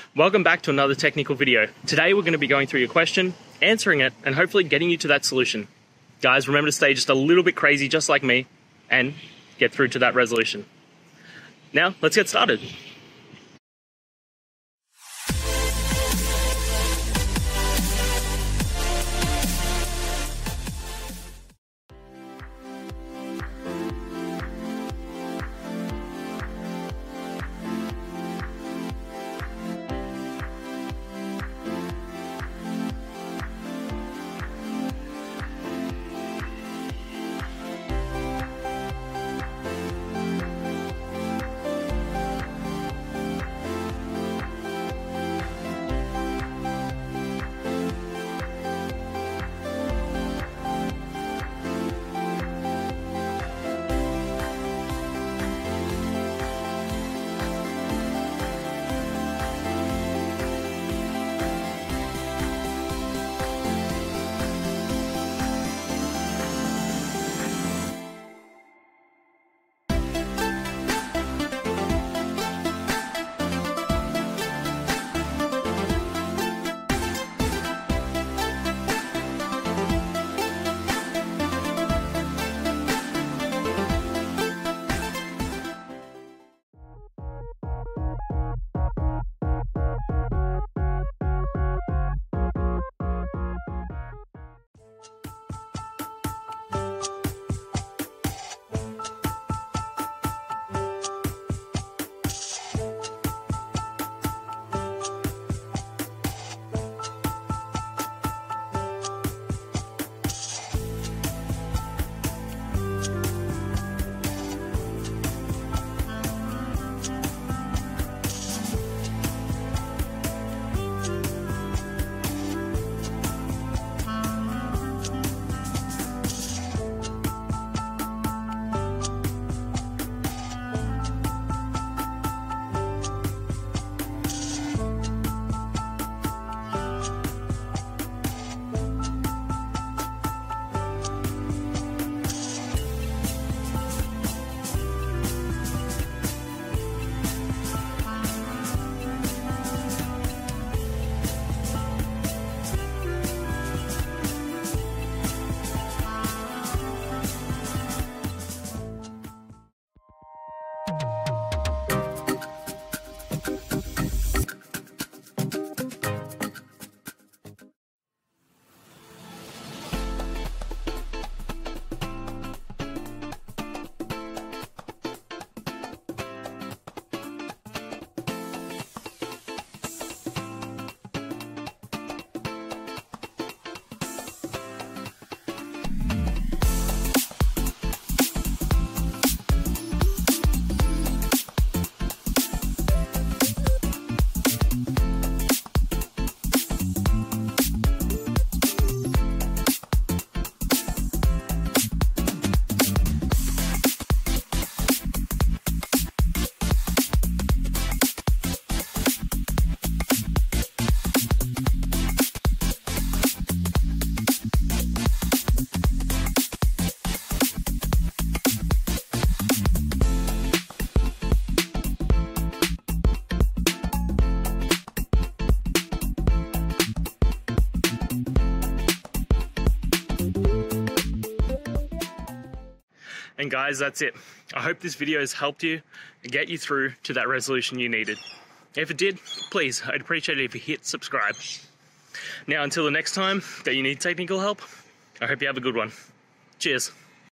Welcome back to another technical video. Today we're going to be going through your question, answering it, and hopefully getting you to that solution. Guys, remember to stay just a little bit crazy just like me and get through to that resolution. Now, let's get started. And guys, that's it. I hope this video has helped you and get you through to that resolution you needed. If it did, please, I'd appreciate it if you hit subscribe. Now, until the next time that you need technical help, I hope you have a good one. Cheers.